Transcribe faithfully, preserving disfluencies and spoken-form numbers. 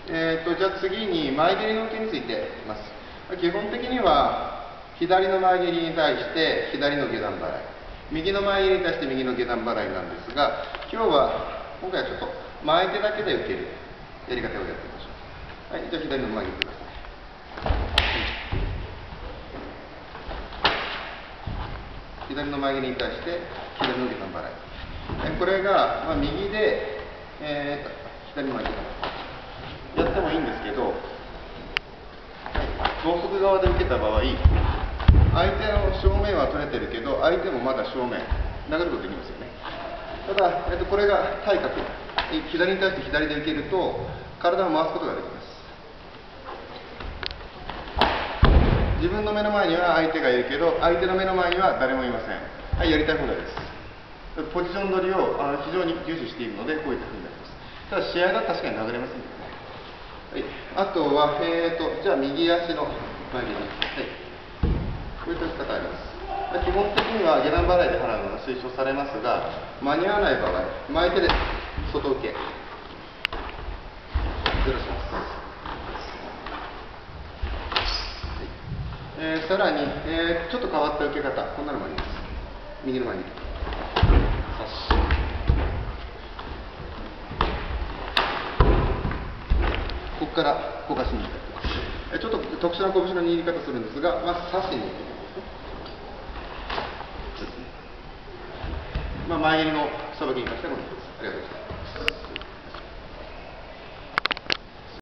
えー、とじゃあ次に前蹴りの受けについていきます。基本的には左の前蹴りに対して左の下段払い、右の前蹴りに対して右の下段払いなんですが、今日は今回はちょっと前手だけで受けるやり方をやってみましょう。はい、じゃあ左の前蹴りください。左の前蹴りに対して左の下段払い、これが、まあ、右で、えー、と左の前蹴りやってもいいんですけど、同側側で受けた場合、相手の正面は取れてるけど、相手もまだ正面流れることできますよね。ただ、えっと、これが対角、左に対して左で受けると体を回すことができます。自分の目の前には相手がいるけど、相手の目の前には誰もいません。はい、やりたい放題です。ポジション取りをあ非常に重視しているので、こういったふうになります。ただ、試合が確かに流れませんけどね。はい、あとは、えーと、じゃあ右足の前蹴り、はい、こういった打ち方あります。基本的には下段払いで払うのが推奨されますが、間に合わない場合、前手で外受け、ずらします。はい、えー、さらに、えー、ちょっと変わった受け方、こんなのもあります。右の前に差し、ここから動かしに行きます。ちょっと特殊な拳の握り方するんですが、まず差しに行きます。まあ、前蹴りのさばきに関してはこの